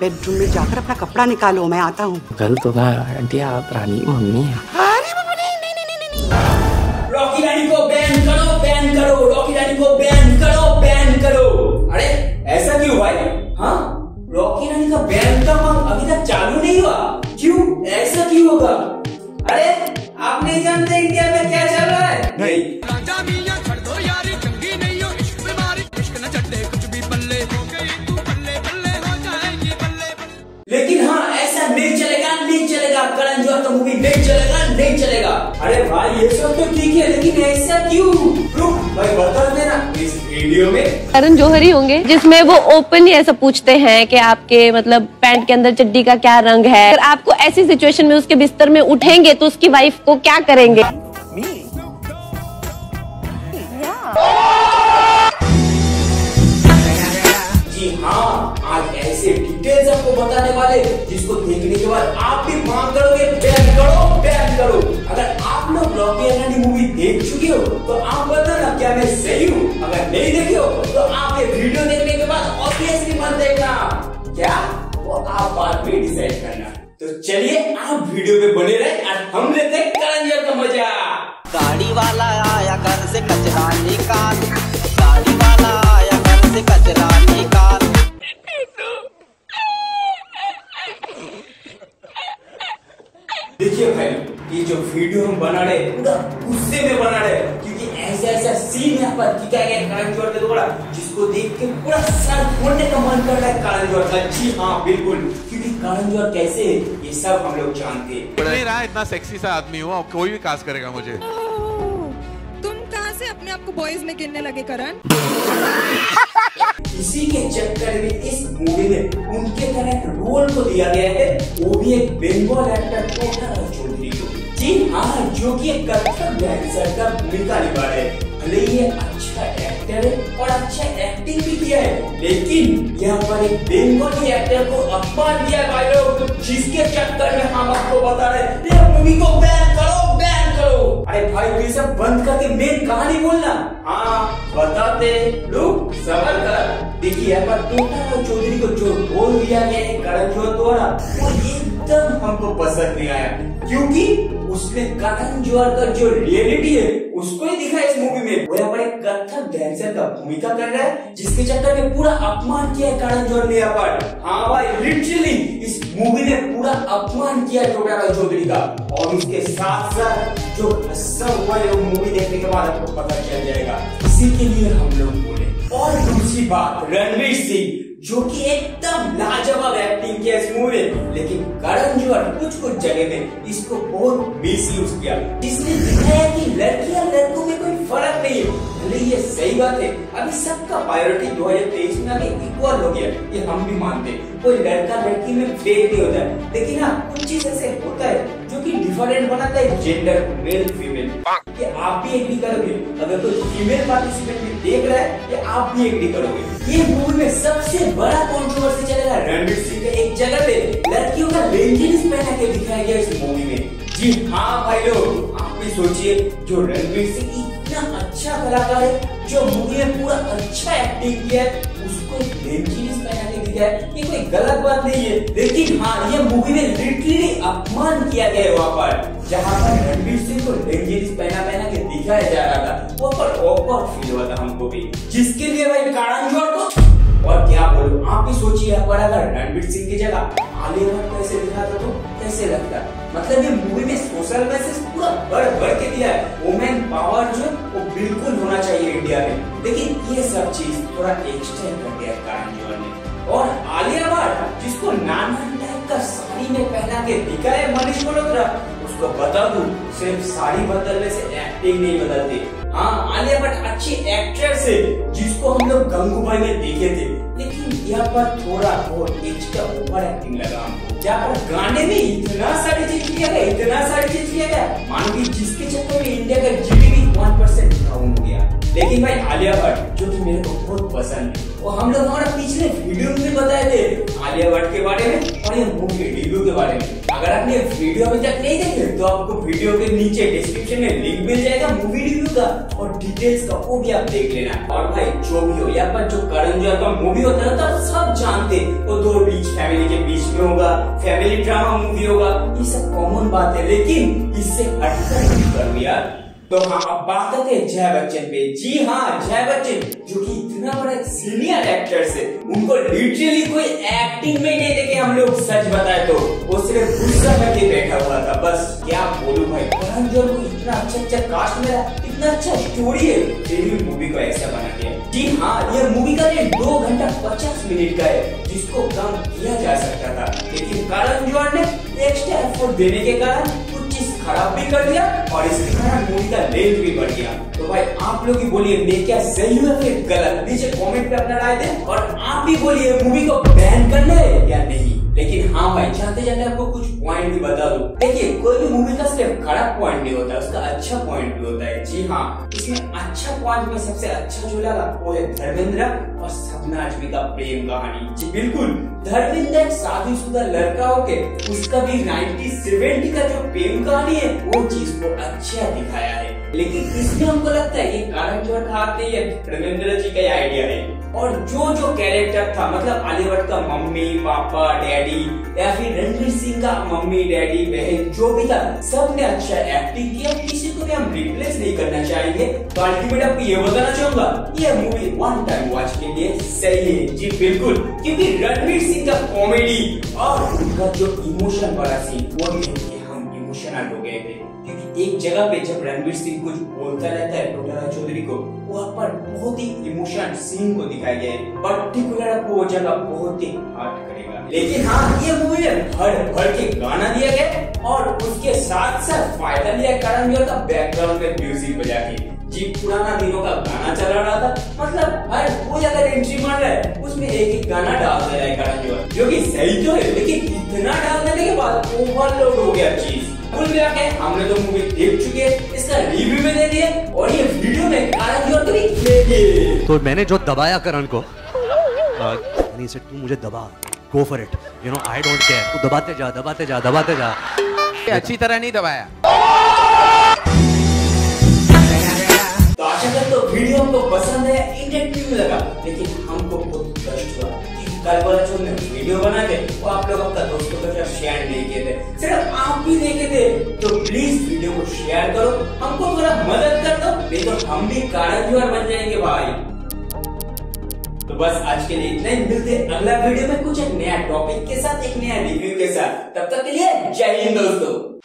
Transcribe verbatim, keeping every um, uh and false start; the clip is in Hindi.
बेडरूम में जाकर अपना कपड़ा निकालो, मैं आता हूँ। कल तो आंटी आप रानी मम्मी है। रॉकी रानी को बैन करो, बैन करो, रॉकी रानी को बैन करो, बैन करो। अरे ऐसा क्यों भाई? हाँ, रॉकी रानी का बैन का मांग अभी तक चालू नहीं हुआ, क्यों? ऐसा क्यों होगा? अरे आप नहीं जानते इंडिया में क्या चल रहा है? नहीं। लेकिन हाँ, ऐसा नहीं चलेगा, नहीं चलेगा, करण जौहर का मूवी नहीं चलेगा, नहीं चलेगा। अरे भाई ये सब तो ठीक है, लेकिन ऐसा क्यों? रुक भाई बता देना इस वीडियो में करण जौहर ही होंगे जिसमें वो ओपनली ऐसा पूछते हैं कि आपके मतलब पैंट के अंदर चड्डी का क्या रंग है। अगर आपको ऐसी सिचुएशन में उसके बिस्तर में उठेंगे तो उसकी वाइफ को क्या करेंगे? जी हाँ, आज ऐसे डिटेल्स आपको बताने वाले जिसको देखने के बाद आप भी मांग करोगे बैन करो, बैन करो। अगर आप लोग रॉकी रानी मूवी देख चुके हो तो आप बताना क्या मैं सही हूँ? अगर नहीं देखे हो तो आप ये वीडियो देखने के बाद ऑब्वियसली मत देखना, क्या वो आप बाद में डिसाइड करना। तो चलिए आप वीडियो पे बने रहे और हम लेते हैं करण जौहर का मजा। गाड़ी वाला आया घर से कचरा निकाल, गाड़ी वाला आया घर से कचरा निकाल। देखिए भाई, ये जो वीडियो हम बना रहे पूरा गुस्से में बना रहे, क्योंकि ऐसा ऐसा सीन यहाँ पर किया गया करण जौहर के द्वारा जिसको देख के पूरा सर फोड़ने का मन कर रहा है करण जौहर का। जी हाँ बिल्कुल, क्योंकि करण जौहर कैसे है ये सब हम लोग जानते हैं। नहीं रहा इतना सेक्सी सा आदमी हुआ, कोई भी कास्ट करेगा मुझे। तुम कहाँ से अपने आप को बॉयज में गिनने लगे करण? इसी के चक्कर में इस मूवी में उनके तरह रोल को दिया गया है, वो भी एक बंगाल एक्टर कोटाराव चौधरी को। जी हाँ, जो कि एक कथक डांसर का भूमिका निभा रहे। भले ये अच्छा एक्टर है और अच्छा एक्टिंग भी किया है, लेकिन यहाँ पर एक बंगाली एक्टर को अपमान दिया भाई लोग, जिसके चक्कर में हम आपको बता रहे ये मूवी को बैन करो, बैन करो। अरे भाई ये सब बंद करके मेन कहानी बोलना। हाँ बताते लोग, सबर कर। देखिए यहाँ पर कोटाराव चौधरी को जो रोल दिया गया है करण जौहर द्वारा वो एकदम हमको पसंद नहीं आया, क्योंकि उसने करण जौहर का जो रियलिटी है उसको ही दिखा इस मूवी में। वो यहाँ पर एक कथक डांसर का भूमिका कर रहा है, जिसके चक्कर में पूरा अपमान किया है करण जौहर ने यहाँ पर। हाँ भाई लिटरली इस मूवी में पूरा अपमान किया कोटाराव चौधरी का, और उसके साथ साथ जो हस्सा हुआ है वो मूवी देखने के बाद आपको पता चल जाएगा। इसी के लिए हम लोग बोले। और दूसरी बात, रणवीर सिंह जो कि एकदम लाजवाब एक्टिंग किया इस मूवी में, लेकिन करण जौहर कुछ कुछ जगह में इसको बहुत मिस यूज किया, जिसने दिखाया कि लड़कियां लड़कों में कोई फर्क नहीं है। भले ये सही बात है, अभी सबका प्रायोरिटी दो हजार तेईस में अभी इक्वल हो गया, ये हम भी मानते हैं। कोई लड़का लड़की में फेक नहीं होता है, लेकिन हाँ कुछ चीज ऐसे होता है जो कि डिफरेंट बनाता है जेंडर को, मेल फीमेल। कि आप भी एग्री करोगे, अगर कोई फीमेल पार्टिसिपेंट भी देख रहा है कि आप भी एग्री करोगे। ये मूवी में सबसे बड़ा कंट्रोवर्सी चलेगा रणवीर सिंह के एक जगह पे लड़कियों का लेंगिंग्स पहना के दिखाया गया इस मूवी में। जी हाँ भाई लोग, आप भी सोचिए, जो रणवीर सिंह इतना अच्छा कलाकार है, जो मूवी में पूरा अच्छा एक्टिंग किया है, उसको लेंगिंग्स पहना के दिखाया है, ये कोई गलत बात नहीं है। लेकिन हाँ, ये मूवी में लिटरली अपमान किया गया है वहाँ पर, जहाँ पर रणवीर सिंह को लेंगिंग्स पहना पहना के दिखाया जा रहा था, वो पर ऑकवर्ड फील हुआ था हमको भी, जिसके लिए भाई करण जौहर को और क्या बोलूं, आप भी सोचिए अगर रणवीर सिंह की जगह आलिया भट्ट कैसे दिखाता तो कैसे लगता। मतलब ये मूवी में सोशल मैसेज पूरा बढ़ बढ़ के दिया है, वुमेन पावर जो वो बिल्कुल होना चाहिए इंडिया में, लेकिन ये सब चीज थोड़ा एक्सटेंड कर दिया करण जौहर ने। और आलिया भट्ट जिसको नाना टाइप का साड़ी में पहना के दिखा है मनीष मल्होत्रा, उसको बता दूं सिर्फ साड़ी बदलने से एक्टिंग नहीं बदलती। हाँ आलिया भट्ट अच्छी एक्ट्रेस है, जिसको हम लोग गंगूबाई में देखे थे, लेकिन यहाँ पर थोड़ा बहुत एक्स्ट्रा ओवर एक्टिंग लगा हमको, जहाँ पर गाने में इतना सारी चीज किया गया, इतना सारी चीज किया गया, मान ली जिसके चक्कर में इंडिया का जीडीपी वन परसेंट डाउन हो गया। लेकिन भाई आलिया भट्ट जो कि मेरे को बहुत पसंद है, वो हम लोग हमारा पिछले वीडियो में बताए थे आलिया भट्ट के बारे में और ये मूवी रिव्यू के बारे में। अगर आपने वीडियो अभी तक नहीं देखे तो आपको वीडियो के नीचे डिस्क्रिप्शन में लिंक मिल जाएगा मूवी रिव्यू का, और डिटेल्स का वो भी आप देख लेना। और भाई जो भी हो, या पर जो करण जौहर का मूवी होता है तो सब जानते वो दो बीच फैमिली के बीच में होगा, फैमिली ड्रामा मूवी होगा, ये सब कॉमन बात है। लेकिन इससे हटकर करो यार। तो हाँ, अब बात करते हैं जया बच्चन पे। जी हाँ, जया बच्चन जो कि इतना बड़ा सीनियर एक्टर है, उनको लिटरली कोई एक्टिंग में नहीं देखे हम लोग, सच बताए तो वो सिर्फ गुस्सा करके बैठा हुआ था। बस क्या बोलूं भाई, करण जौहर को इतना अच्छा अच्छा कास्ट मिला, इतना अच्छा स्टोरी है, फिर भी मूवी को ऐसा बना दिया। जी हाँ, ये मूवी का रेट दो घंटा पचास मिनट का है, जिसको कम किया जा सकता था, लेकिन करण जौहर ने एक्स्ट्रा एफर्ट देने के कारण कुछ चीज खराब भी कर दिया और इसके कारण मूवी का लेंथ भी बढ़ गया। तो भाई आप लोग ही बोलिए मैं क्या सही हूँ या फिर गलत, नीचे कमेंट पे अपना राय दें। और आप भी बोलिए मूवी को बैन करना है या नहीं। लेकिन हाँ भाई, जाते जाते आपको कुछ पॉइंट भी बता दूं। देखिए, कोई भी मूवी का सिर्फ खराब पॉइंट नहीं होता, उसका अच्छा पॉइंट भी होता है। जी हाँ, इसमें अच्छा पॉइंट में सबसे अच्छा जो लगा वो है धर्मेंद्र और सपना आजमी का प्रेम कहानी। जी बिल्कुल, धर्मेंद्र एक शादीशुदा लड़का होके उसका भी नाइनटी सेवेंटी का जो प्रेम कहानी है वो चीज को अच्छा दिखाया है। लेकिन इसमें हमको लगता है ये करण जौहर का हाथ नहीं है, धर्मेंद्र जी का आइडिया है। और जो जो कैरेक्टर था, मतलब आलिया भट्ट का मम्मी पापा डैडी या फिर रणवीर सिंह का मम्मी डैडी बहन, जो भी था सबने अच्छा एक्टिंग किया, किसी को भी हम रिप्लेस नहीं करना चाहेंगे। तो अल्टीमेट आपको ये बताना चाहूंगा, ये मूवी वन टाइम वॉच के लिए सही है। जी बिल्कुल, क्योंकि रणवीर सिंह का कॉमेडी और उनका जो इमोशन वाला सीन, वो देख के हम इमोशनल हो गए थे। क्योंकि एक जगह पे जब रणवीर सिंह कुछ बोलता रहता है टोटला चौधरी को, वहाँ पर बहुत ही इमोशन सीन को दिखाया गया है, पर्टिकुलर आपको वो जगह बहुत ही हर्ट करेगा। लेकिन हाँ, ये मूवी में भर भर के गाना दिया गया और उसके साथ साथ फायदा लिया करण जौहर का बैकग्राउंड में म्यूजिक बजा के। जी पुराना दिनों का गाना चल रहा था, मतलब हर कोई अगर एंट्री मार रहा है उसमें एक एक गाना डाल दे रहा है करण जौहर, जो कि सही तो है, लेकिन इतना डाल देने के बाद ओवरलोड हो गया चीज। कुल मिला के हमने तो मूवी देख चुके हैं, इसका रिव्यू में दे दिया और ये वीडियो में करण जौहर को भी ले दिए। तो मैंने जो दबाया करण को, नहीं से तू मुझे दबा, go for it, you know I don't care, तू दबाते जा दबाते जा दबाते जा। अच्छी तरह नहीं दबाया। तो आशा करता हूँ वीडियो हमको पसंद है, इंटरेक्टिव लगा, लेकिन हमको बहुत कष्ट हुआ कि कल वाला जो हमने वीडियो बना के वो आप लोग अपना दोस्तों के साथ शेयर नहीं किए थे, सिर्फ आप भी देखे थे। तो प्लीज वीडियो को शेयर करो, हमको थोड़ा मदद कर दो, नहीं तो हम भी करण जौहर बन जाएंगे भाई। तो बस आज के लिए इतना ही, मिलते हैं अगला वीडियो में कुछ एक नया टॉपिक के साथ, एक नया रिव्यू के साथ। तब तक के लिए जय हिंद दोस्तों।